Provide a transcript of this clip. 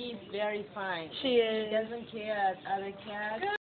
She's very fine. She is. She doesn't care other cats.